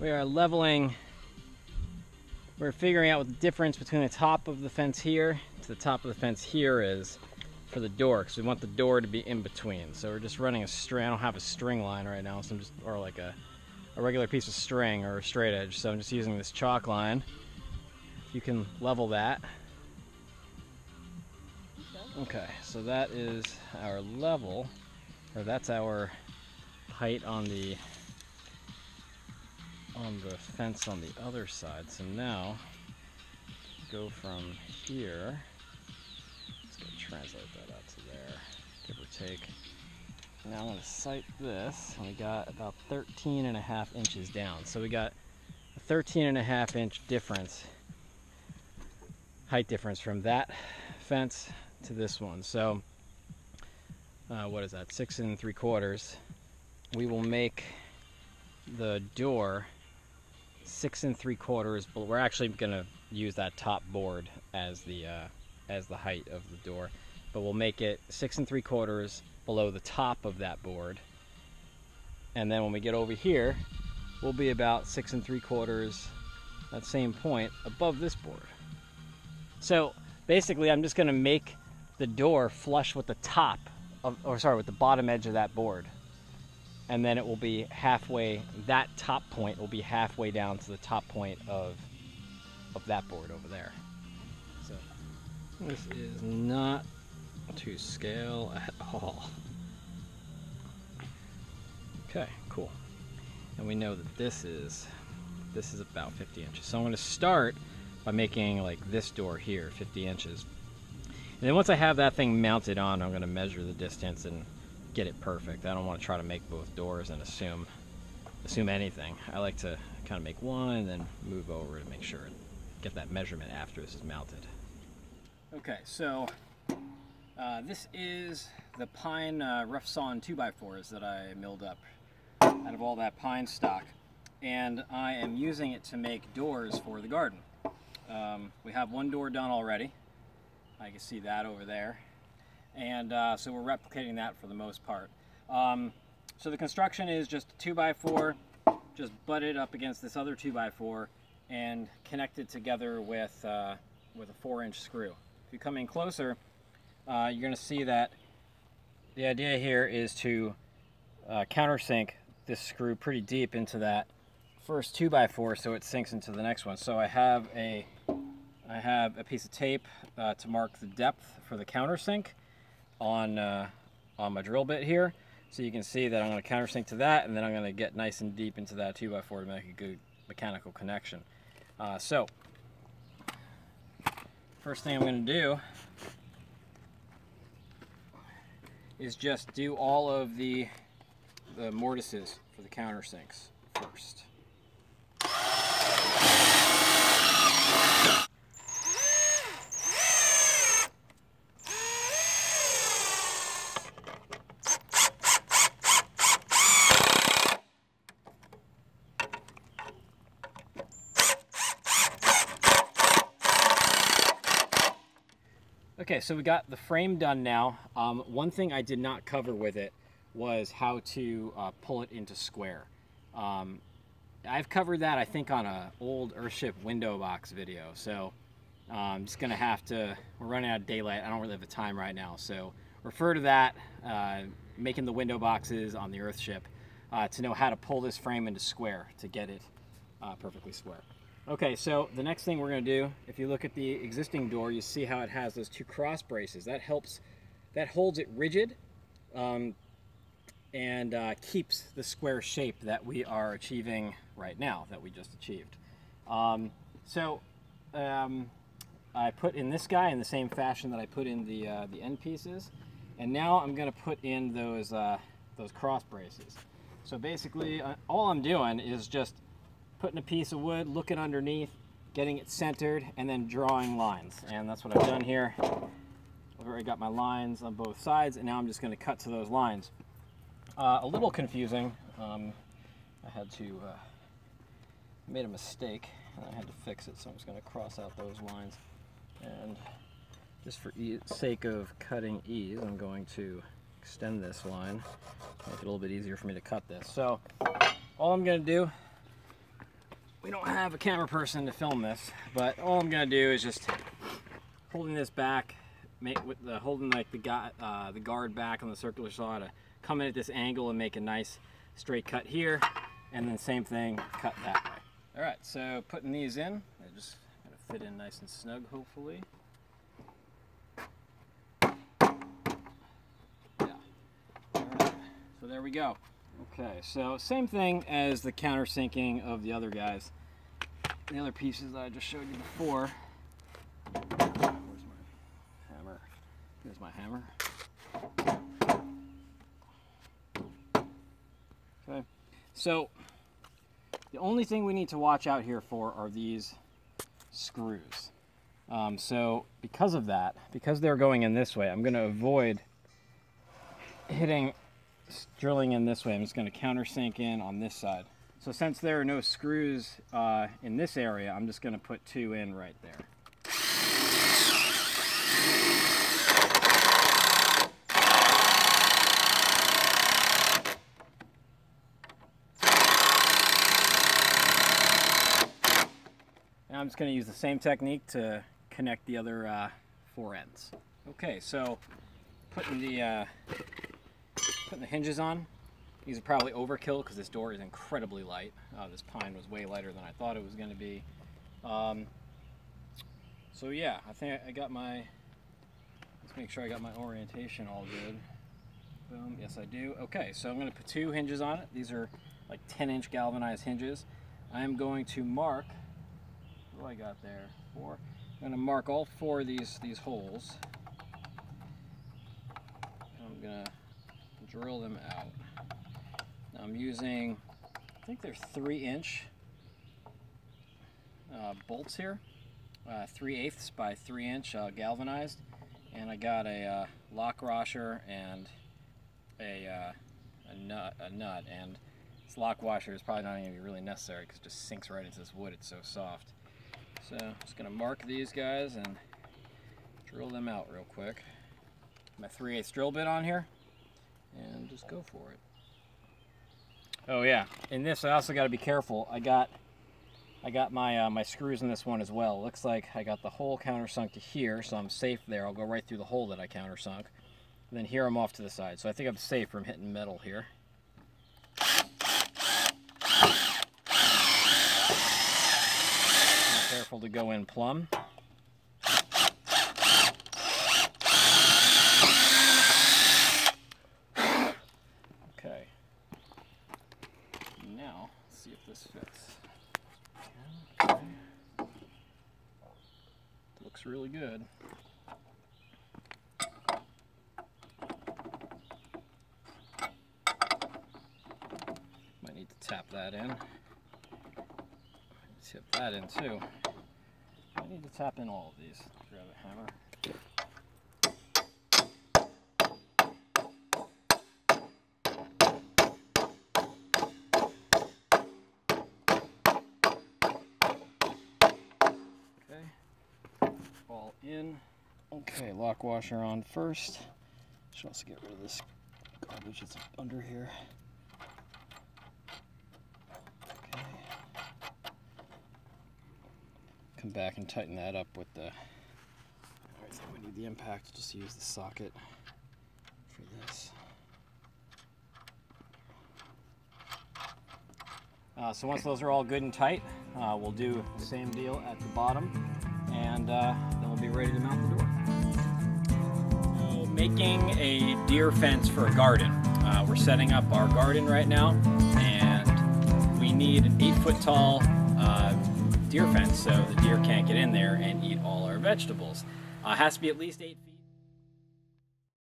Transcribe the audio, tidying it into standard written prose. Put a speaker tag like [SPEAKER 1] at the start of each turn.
[SPEAKER 1] we are leveling. We're figuring out what the difference between the top of the fence here to the top of the fence here is for the door, because we want the door to be in between. So we're just running a string. I don't have a string line right now, so I'm just, or like a regular piece of string or a straight edge. So I'm just using this chalk line. You can level that. Okay, so that is our level, or that's our height on the fence on the other side. So now go from here, let's go translate that out to there, give or take. Now I'm going to sight this, and we got about 13.5 inches down. So we got a 13.5 inch difference, height difference from that fence to this one. So what is that, 6 3/4. We will make the door 6 3/4, but we're actually going to use that top board as the height of the door, but we'll make it 6 3/4 below the top of that board, and then when we get over here we'll be about 6 3/4, that same point, above this board. So basically I'm just going to make the door flush with the top of, or sorry, with the bottom edge of that board, and then it will be halfway, that top point will be halfway down to the top point of that board over there. So this is not to scale at all. Okay, cool. And we know that this is about 50 inches. So I'm going to start by making like this door here, 50 inches. And then once I have that thing mounted on, I'm going to measure the distance and get it perfect. I don't want to try to make both doors and assume anything. I like to kind of make one and then move over to make sure and get that measurement after this is mounted. Okay, so this is the pine rough sawn 2x4s that I milled up out of all that pine stock, and I am using it to make doors for the garden. We have one door done already. I can see that over there. And so we're replicating that for the most part. So the construction is just a 2x4, just butted up against this other 2x4 and connected together with a 4-inch screw. If you come in closer, you're going to see that the idea here is to countersink this screw pretty deep into that first 2x4 so it sinks into the next one. So I have a piece of tape to mark the depth for the countersink on my drill bit here, so you can see that I'm going to countersink to that, and then I'm going to get nice and deep into that 2x4 to make a good mechanical connection. So first thing I'm going to do is just do all of the mortises for the countersinks first. Okay, so we got the frame done now. One thing I did not cover with it was how to pull it into square. I've covered that, I think, on an old Earthship window box video, so I'm just gonna have to, we're running out of daylight, I don't really have the time right now, so refer to that, making the window boxes on the Earthship, to know how to pull this frame into square to get it perfectly square. Okay, so the next thing we're going to do, if you look at the existing door, you see how it has those 2 cross braces. That holds it rigid and keeps the square shape that we are achieving right now, that we just achieved. I put in this guy in the same fashion that I put in the end pieces, and now I'm going to put in those cross braces. So basically, all I'm doing is just putting a piece of wood, looking underneath, getting it centered, and then drawing lines. And that's what I've done here. I've already got my lines on both sides, and now I'm just going to cut to those lines. A little confusing. I had to made a mistake, and I had to fix it, so I'm just going to cross out those lines. And just for sake of cutting ease, I'm going to extend this line, make it a little bit easier for me to cut this. So all I'm going to do we don't have a camera person to film this, but all I'm gonna do is just holding this back, holding like the guard back on the circular saw to come in at this angle and make a nice straight cut here, and then same thing, cut that way. All right, so putting these in, they're just gonna fit in nice and snug, hopefully. Yeah. All right. So there we go. Okay, so same thing as the countersinking of the other guys. The other pieces that I just showed you before. Where's my hammer? Here's my hammer. Okay, so the only thing we need to watch out here for are these screws. So because of that, because they're going in this way, I'm going to avoid drilling in this way. I'm just going to countersink in on this side. So since there are no screws in this area, I'm just going to put 2 in right there. Now I'm just going to use the same technique to connect the other 4 ends. Okay, so putting the hinges on. These are probably overkill because this door is incredibly light. This pine was way lighter than I thought it was going to be. So yeah, I think I got my, let's make sure I got my orientation all good. Boom, yes I do. Okay, so I'm going to put 2 hinges on it. These are like 10-inch galvanized hinges. I am going to mark, what do I got there? 4. I'm going to mark all 4 of these holes. I'm going to drill them out. Now I'm using, I think they're 3-inch bolts here, 3/8 by 3-inch galvanized, and I got a lock washer and a nut, and this lock washer is probably not going to be really necessary because it just sinks right into this wood. It's so soft. So I'm just going to mark these guys and drill them out real quick. My 3/8 drill bit on here, and just go for it. Oh yeah, in this I also got to be careful. I got my my screws in this one as well. Looks like I got the hole countersunk to here, so I'm safe there. I'll go right through the hole that I countersunk. And then here I'm off to the side, so I think I'm safe from hitting metal here. Be careful to go in plumb. Okay. Now, let's see if this fits. Okay. Looks really good. Might need to tap that in. Tip that in too. I need to tap in all of these. Grab a hammer. All in. Okay, lock washer on first. Should also get rid of this garbage that's under here. Okay. Come back and tighten that up with the. I think we need the impact. Just use the socket for this. So once those are all good and tight, we'll do the same deal at the bottom, and then we'll be ready to mount the door. So making a deer fence for a garden. We're setting up our garden right now, and we need an 8-foot tall deer fence so the deer can't get in there and eat all our vegetables. It has to be at least 8 feet.